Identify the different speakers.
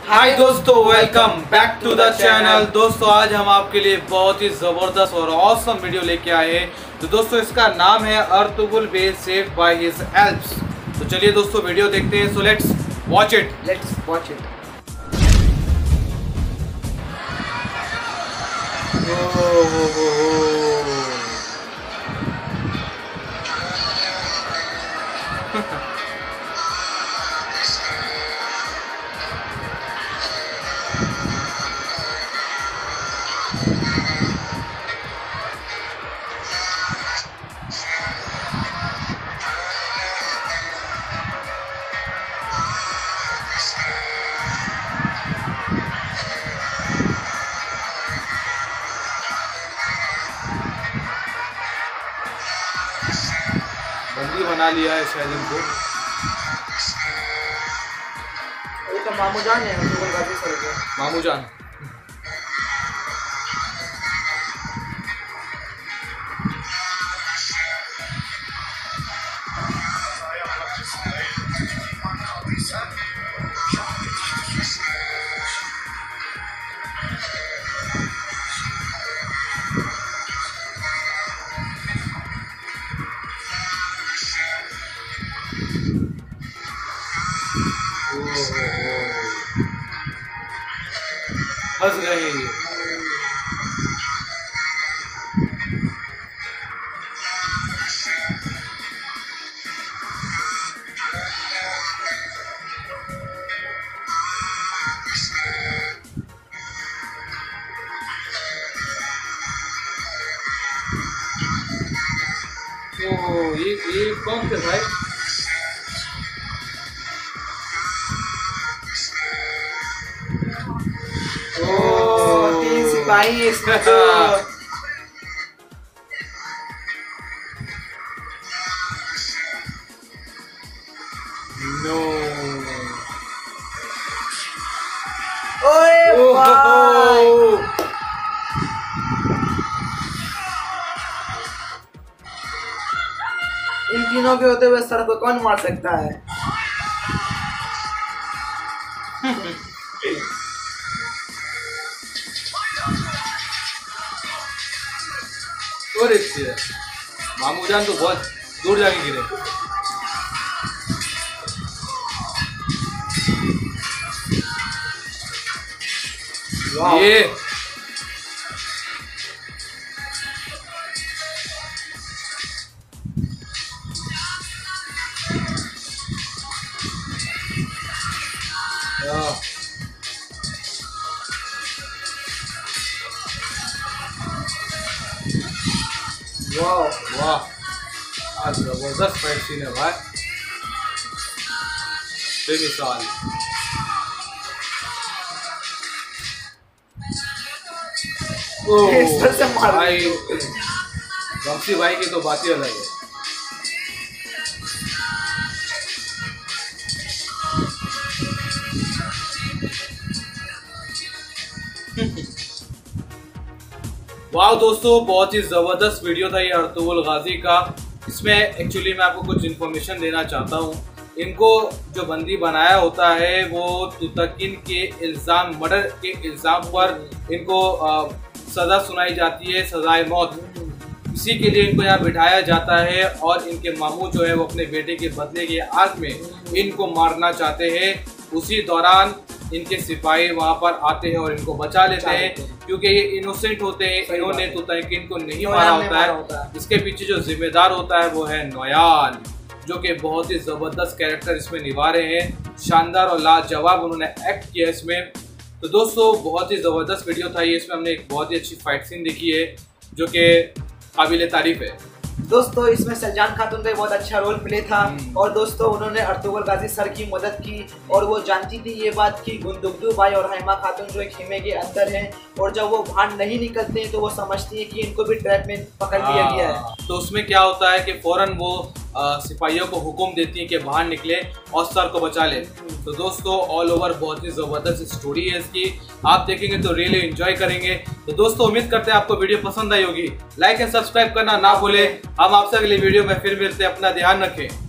Speaker 1: हाय दोस्तों, welcome back to the channel. दोस्तों आज हम आपके लिए बहुत ही ज़बरदस्त और ऑसम वीडियो लेके आए हैं। तो दोस्तों इसका नाम है Ertugrul base saved by his alps. तो चलिए दोस्तों वीडियो देखते हैं। So let's watch it. बंदी बना लिया है शायद इनको।
Speaker 2: ये तो मामू जान है,
Speaker 1: मामू जान। फंस गए ये। तो ये कौन थे भाई?
Speaker 2: तीन सिपाही इसमें तो।
Speaker 1: नो।
Speaker 2: ओए भाई, इन तीनों के होते हुए सर को कौन मार सकता है?
Speaker 1: और इसलिए मामू जान तो बहुत दूर जाके गिरे। ये वाह वाह, आज जबरदस्त फाइट सीन है भाई, बेमिसाल। भाई वंशी भाई की तो बात ही अलग है। वाह दोस्तों, बहुत ही ज़बरदस्त वीडियो था ये अर्तुगरुल गाजी का। इसमें एक्चुअली मैं आपको कुछ इन्फॉर्मेशन देना चाहता हूँ। इनको जो बंदी बनाया होता है वो तुतकिन के इल्ज़ाम, मर्डर के इल्ज़ाम पर इनको सज़ा सुनाई जाती है, सज़ाए मौत। इसी के लिए इनको यहाँ बिठाया जाता है और इनके मामू जो है वो अपने बेटे के बदले के आग में इनको मारना चाहते हैं। उसी दौरान इनके सिपाही वहां पर आते हैं और इनको बचा लेते हैं, क्योंकि ये इनोसेंट होते हैं। इन्होंने तुतकिन को नहीं मारा होता है। इसके पीछे जो जिम्मेदार होता है वो है नोयान, जो कि बहुत ही ज़बरदस्त कैरेक्टर इसमें निभा रहे हैं। शानदार और लाजवाब उन्होंने एक्ट किया इसमें। तो दोस्तों बहुत ही ज़बरदस्त वीडियो था ये। इसमें हमने एक बहुत ही अच्छी फाइट सीन देखी है जो कि काबिल तारीफ है।
Speaker 2: दोस्तों इसमें सलजान खातून का बहुत अच्छा रोल प्ले था। और दोस्तों उन्होंने अर्तुगरुल गाजी सर की मदद की और वो जानती थी ये बात कि गुंदुगदू भाई और हैमा खातून जो एक खेमे के अंदर हैं, और जब वो बाहर नहीं निकलते हैं तो वो समझती है कि इनको भी ट्रैप में पकड़ लिया गया है।
Speaker 1: तो उसमें क्या होता है कि फौरन वो सिपाहियों को हुक्म देती है कि बाहर निकले और सर को बचा ले। तो दोस्तों ऑल ओवर बहुत ही ज़बरदस्त स्टोरी है इसकी, आप देखेंगे तो रियली एंजॉय करेंगे। तो दोस्तों उम्मीद करते हैं आपको वीडियो पसंद आई होगी। लाइक एंड सब्सक्राइब करना ना भूलें। हम आपसे अगली वीडियो में फिर मिलते हैं। अपना ध्यान रखें।